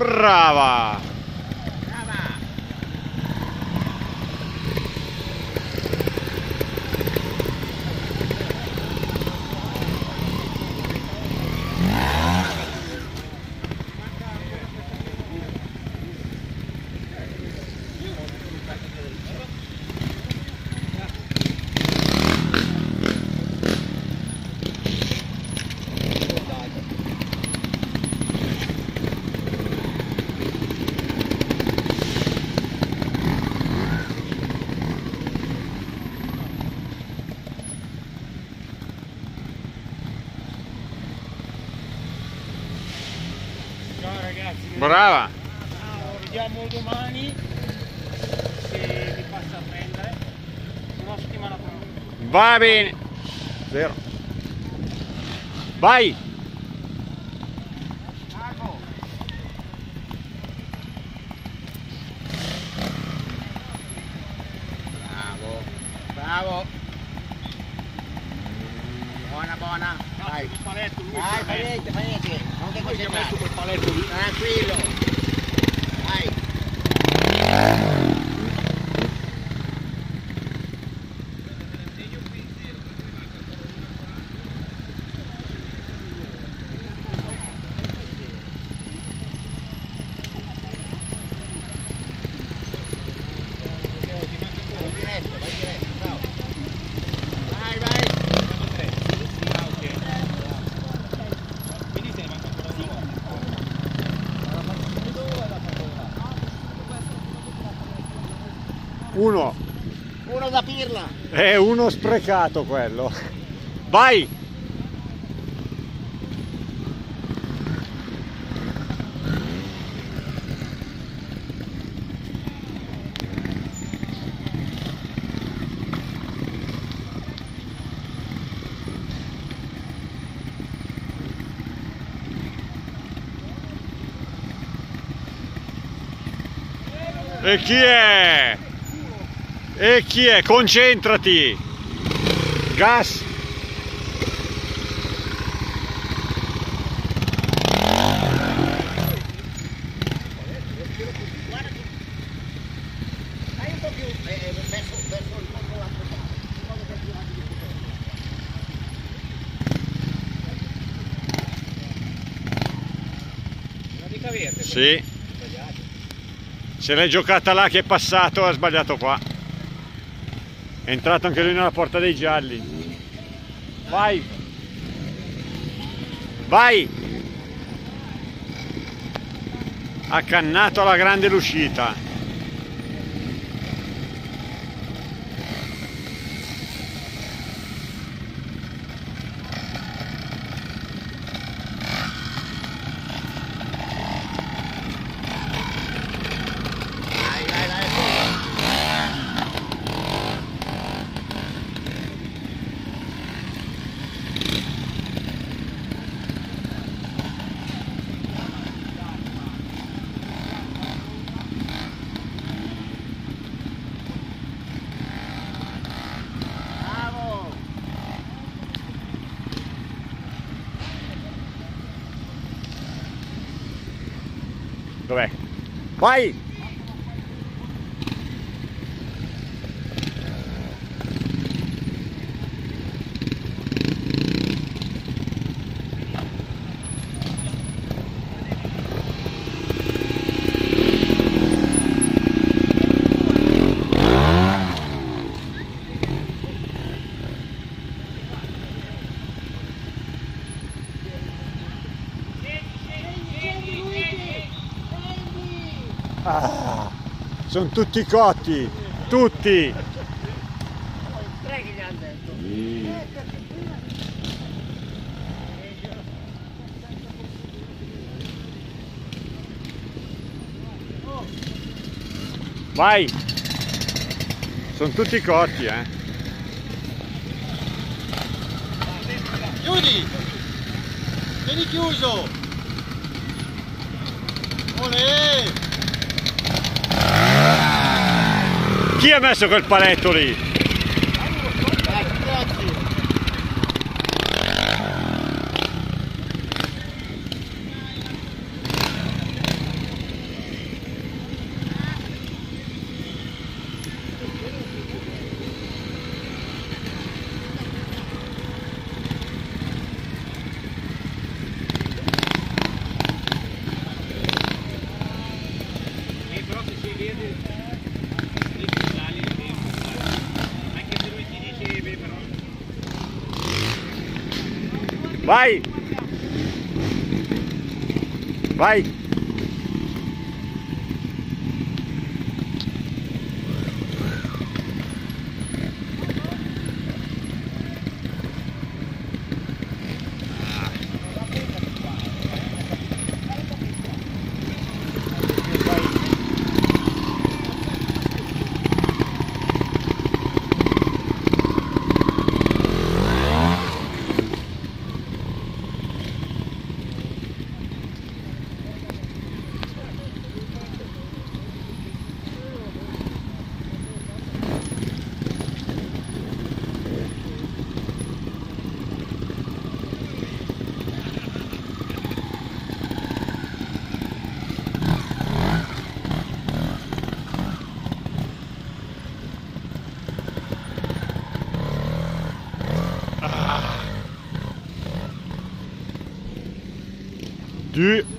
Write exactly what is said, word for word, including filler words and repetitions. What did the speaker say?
Brava! Brava! Ciao ragazzi, Brava! ciao, vediamo domani se vi passa a prendere una settimana fa. Va bene! Zero. Vai! Bravo! Bravo! Bravo! Buona, buona! Vai! Il paletto, lui Vai, si fai è niente, fai niente! Non ti messo, lui si è messo concentrare! quel paletto lì. Tranquillo! Vai! Vai diretto, vai diretto, bravo! Vai, vai! Ah, ok. Quindi se ne manca ancora una volta. Uno! Uno da pirla! È uno sprecato quello! Vai! E chi è? E chi è? Concentrati! Gas! Dai un po' più eh, verso, verso il mondo l'altro lato, in modo che è più avanti di tutto. Una dica verde. Sì, Sbagliato. se l'è giocata là che è passato, ha sbagliato qua. È entrato anche lui nella porta dei gialli. Vai! Vai! Ha cannato alla grande l'uscita. Vai, vai, vai, vai. Bravo! Dov'è? Vai! Ah, sono tutti cotti, tutti. Tre che gli hanno detto. Vai, sono tutti cotti, eh. Chiudi! Tieni chiuso! Olè! Chi ha messo quel paletto lì? Ecco, grazie! Vai! Vai! Du